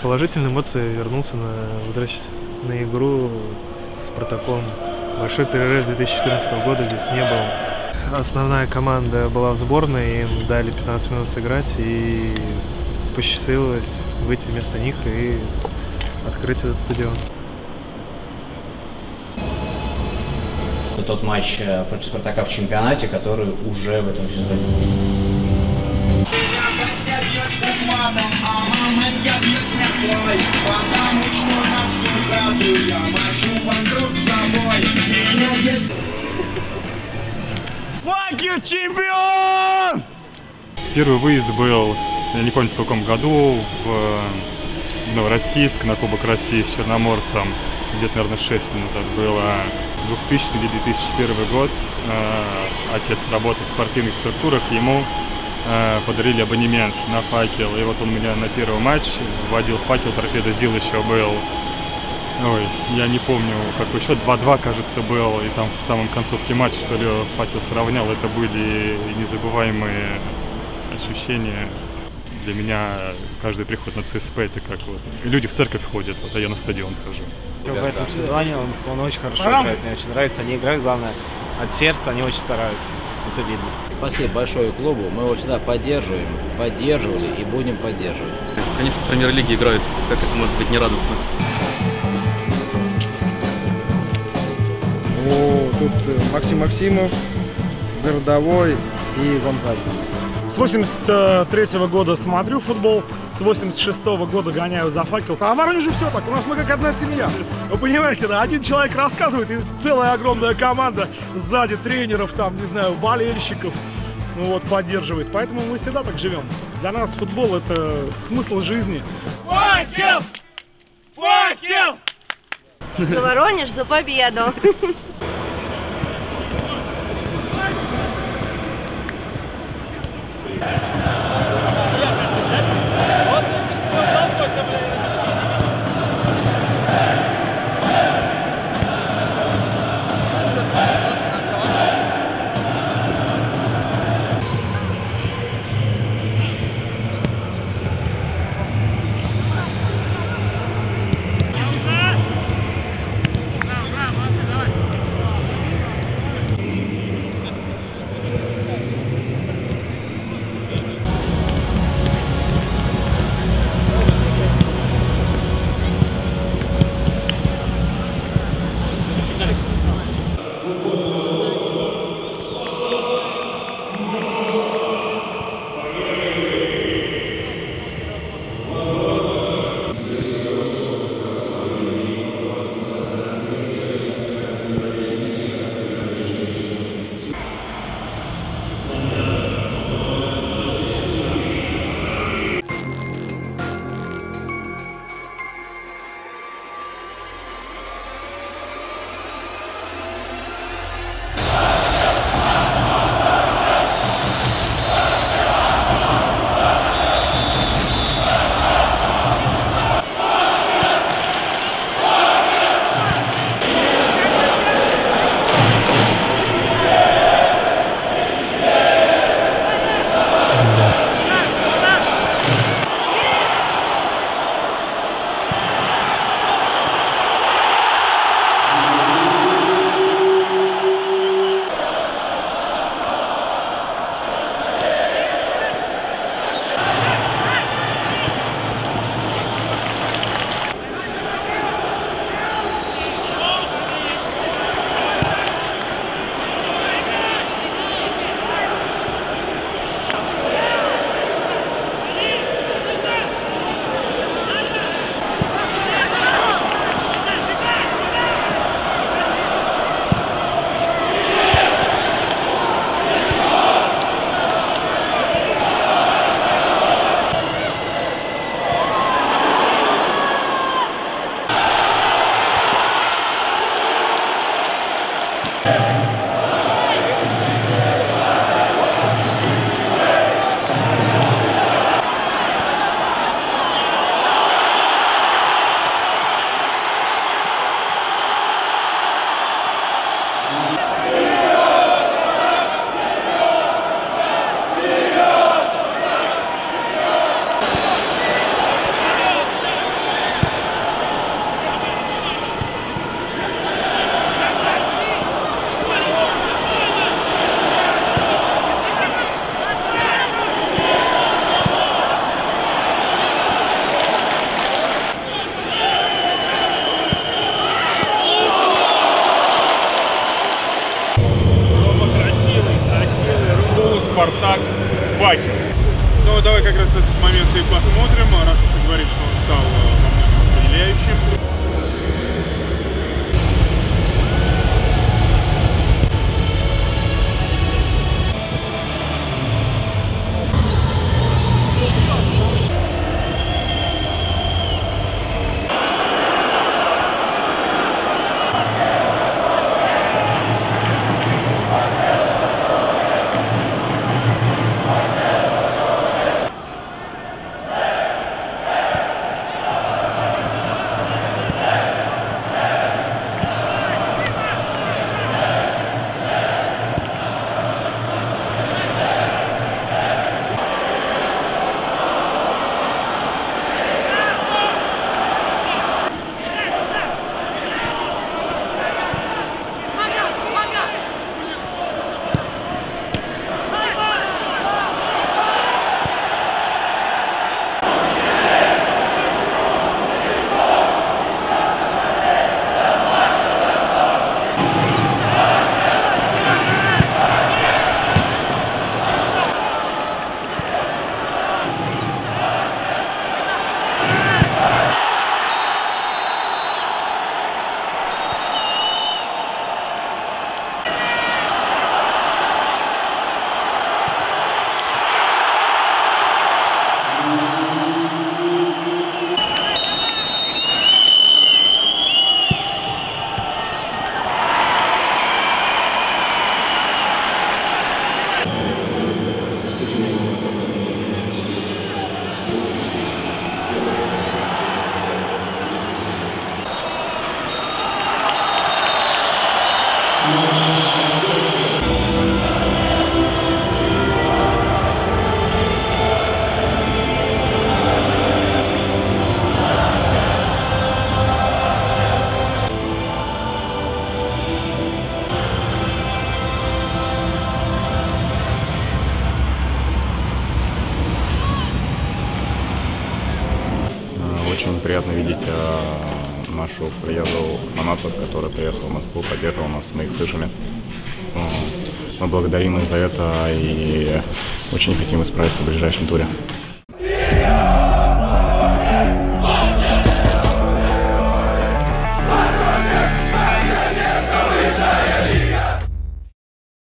Положительные эмоции, вернулся на игру с Спартаком. Большой перерыв 2014 года здесь не был. Основная команда была в сборной, им дали 15 минут сыграть, и посчастливилось выйти вместо них и открыть этот стадион. Тот матч против Спартака в чемпионате, который уже в этом сезоне. Fuck you, чемпион! Первый выезд был, я не помню в каком году, в Новороссийск на Кубок России с Черноморцем. Где-то, наверное, 6 лет назад было. 2000 или 2001 год. Отец работает в спортивных структурах, ему подарили абонемент на «Факел». И вот он меня на первый матч вводил «Факел», «Торпедо ЗИЛ» еще был. Ой, я не помню, какой счет, 2-2, кажется, был. И там в самом концовке матча, что ли, «Факел» сравнял. Это были незабываемые ощущения. Для меня каждый приход на ЦСП — это как вот люди в церковь ходят, вот, а я на стадион хожу. В этом сезоне он очень хорошо играет, мне очень нравится. Они играют, главное, от сердца, они очень стараются. Это видно. Спасибо большое клубу. Мы его всегда поддерживаем, поддерживали и будем поддерживать. Конечно, в премьер-лиге играют. Как это может быть нерадостно? Тут Максим Максимов, Городовой и Ванкадзе. С 83-го года смотрю футбол, с 86-го года гоняю за «Факел». А в Воронеже все так, у нас мы как одна семья. Вы понимаете, да, один человек рассказывает, и целая огромная команда сзади тренеров, там, не знаю, болельщиков, ну вот, поддерживает. Поэтому мы всегда так живем. Для нас футбол — это смысл жизни. «Факел! Факел!» За Воронеж, за победу! как раз этот момент и посмотрим, раз уж ты говоришь, что он стал определяющим. Очень приятно видеть нашу приезжую фанатов, который приехал в Москву, поддерживал нас с моих слышами. Мы благодарим их за это и очень хотим исправиться в ближайшем туре.